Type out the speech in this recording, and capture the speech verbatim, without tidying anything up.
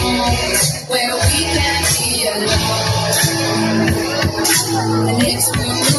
home where we can be alone and explore.